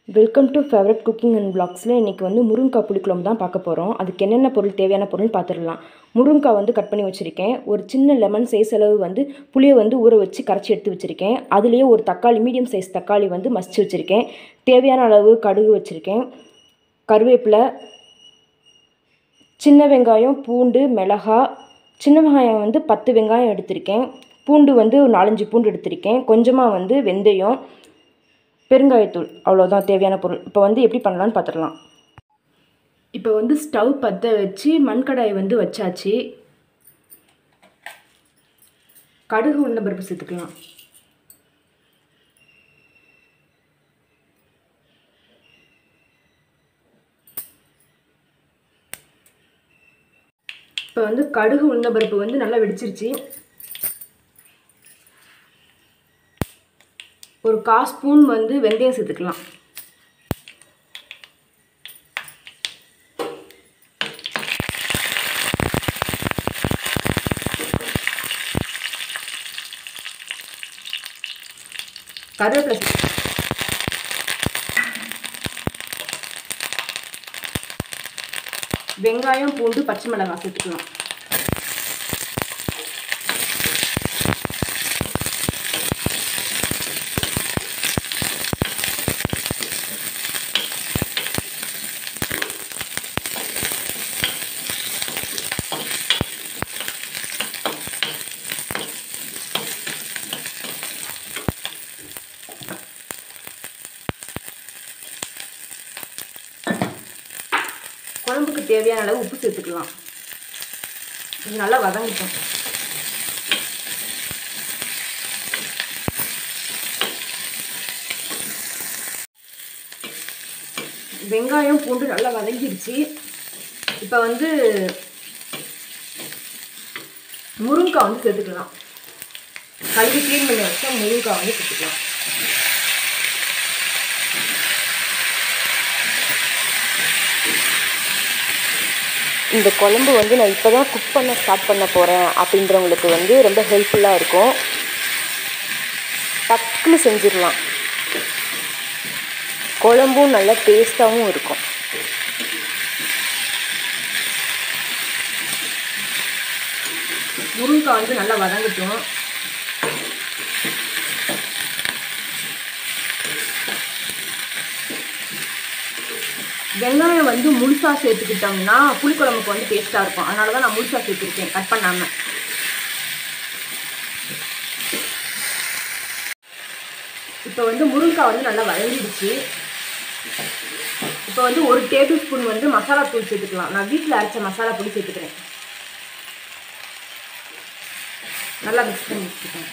Welcome to favourite cooking and பிளாக்ஸில் இன்றைக்கி வந்து முருங்கைக்காய் புளிக்குழம்பு தான் பார்க்க போகிறோம். அதுக்கு என்னென்ன பொருள் தேவையான பொருள் பார்த்துடலாம். முருங்கைக்காய் வந்து கட் பண்ணி வச்சுருக்கேன். ஒரு சின்ன லெமன் சைஸ் அளவு வந்து புளியை வந்து ஊற வச்சு கரைச்சி எடுத்து வச்சுருக்கேன். அதுலேயே ஒரு தக்காளி, மீடியம் சைஸ் தக்காளி வந்து மசிச்சு வச்சுருக்கேன். தேவையான அளவு கடுகு வச்சுருக்கேன். கருவேப்பிலை, சின்ன வெங்காயம், பூண்டு, மிளகாய். சின்ன வெங்காயம் வந்து 10 வெங்காயம் எடுத்திருக்கேன். பூண்டு வந்து ஒரு 4-5 பூண்டு எடுத்திருக்கேன். கொஞ்சமாக வந்து வெந்தயம், பெருங்காயத்தூள். அவ்வளோதான் தேவையான பொருள். இப்போ வந்து எப்படி பண்ணலான்னு பார்த்துடலாம். இப்போ வந்து ஸ்டவ் பற்ற வச்சு மண்கடாயை வந்து வச்சாச்சு. கடுகு, உளுந்தம்பருப்பு சேர்த்துக்கலாம். இப்போ வந்து கடுகு, உளுந்தம்பருப்பு வந்து நல்லா வெடிச்சிருச்சு. ஒரு 1/4 ஸ்பூன் வந்து வெந்தயம் சேர்த்துக்கலாம். கருவேப்பிலை, வெங்காயம், பூண்டு, பச்சை மிளகாய் சேர்த்துக்கலாம். குழம்புக்கு தேவையான அளவு உப்பு சேர்த்துக்கலாம். இது நல்லா வதங்கிட்டோம். வெங்காயம், பூண்டு நல்லா வதங்கிடுச்சு. இப்போ வந்து முருங்கைக்காய் வந்து சேர்த்துக்கலாம். கழுவி க்ளீன் பண்ணி வச்சா முருங்கைக்காய் வந்து சேர்த்துக்கலாம். இந்த குழம்பு வந்து நான் இப்போ தான் குக் பண்ண ஸ்டார்ட் பண்ண போகிறேன் அப்படின்றவங்களுக்கு வந்து ரொம்ப ஹெல்ப்ஃபுல்லாக இருக்கும். டக்குன்னு செஞ்சிடலாம். குழம்பும் நல்லா டேஸ்ட்டாகவும் இருக்கும். முருங்கைக்காய் வந்து நல்லா வதங்கட்டும். வெங்காயம் வந்து முழுசாக சேர்த்துக்கிட்டோம்னா புளிக்குழம்புக்கு வந்து டேஸ்ட்டாக இருக்கும். அதனால தான் நான் முழுசாக சேர்த்துருக்கேன், கட் பண்ணாமல். இப்போ வந்து முருங்கைக்காய் வந்து நல்லா வதங்கிடுச்சு. இப்போ வந்து 1 டேபிள் ஸ்பூன் வந்து மசாலா தூள் சேர்த்துக்கலாம். நான் வீட்டில் அரைச்ச மசாலா பொடி சேர்த்துக்கிறேன். நல்லா மிக்ஸ் பண்ணி வச்சுக்கேன்.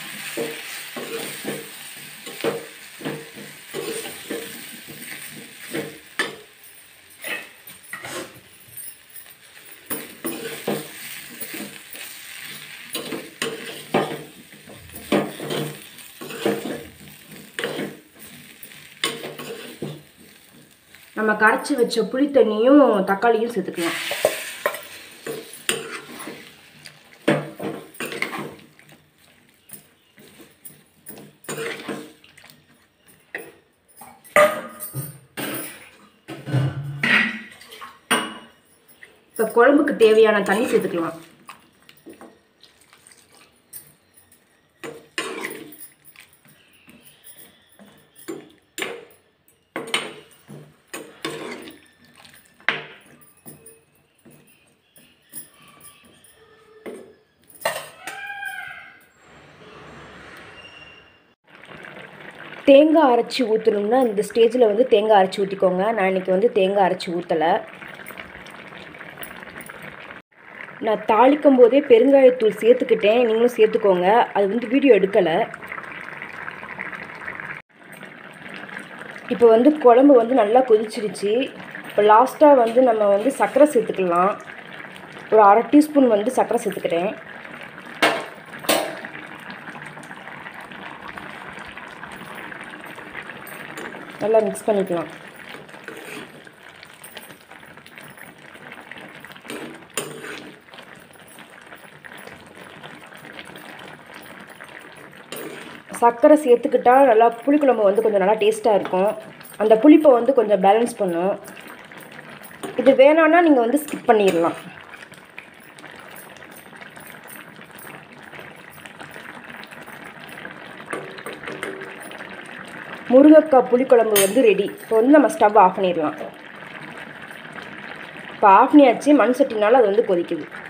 நம்ம கரைச்சி வச்ச புளி தண்ணியும் தக்காளியும் சேர்த்துக்கலாம். இப்போ குழம்புக்கு தேவையான தண்ணி சேர்த்துக்கலாம். தேங்காய் அரைச்சி ஊற்றணும்னா இந்த ஸ்டேஜில் வந்து தேங்காய் அரைச்சி ஊற்றிக்கோங்க. நான் இன்றைக்கி வந்து தேங்காய் அரைச்சி ஊற்றலை. நான் தாளிக்கும் போதே பெருங்காயத்தூள் சேர்த்துக்கிட்டேன். நீங்களும் சேர்த்துக்கோங்க. அது வந்து வீடியோ எடுக்கலை. இப்போ வந்து குழம்பு வந்து நல்லா கொதிச்சிருச்சு. இப்போ லாஸ்ட்டாக வந்து நம்ம வந்து சர்க்கரை சேர்த்துக்கலாம். ஒரு 1/2 டீஸ்பூன் வந்து சர்க்கரை சேர்த்துக்கிறேன். நல்லா மிக்ஸ் பண்ணிக்கலாம். சர்க்கரை சேர்த்துக்கிட்டால் நல்லா புளிக்குழம்பு வந்து கொஞ்சம் நல்லா டேஸ்ட்டாக இருக்கும். அந்த புளிப்பை வந்து கொஞ்சம் பேலன்ஸ் பண்ணும். இது வேணான்னா நீங்கள் வந்து ஸ்கிப் பண்ணிடலாம். முருங்கைக்காய் புளிக்குழம்பு வந்து ரெடி. இப்போ வந்து நம்ம ஸ்டவ் ஆஃப் பண்ணிடலாம். இப்போ ஆஃப் பண்ணியாச்சு. மண் சட்டினால அது வந்து கொதிக்குது.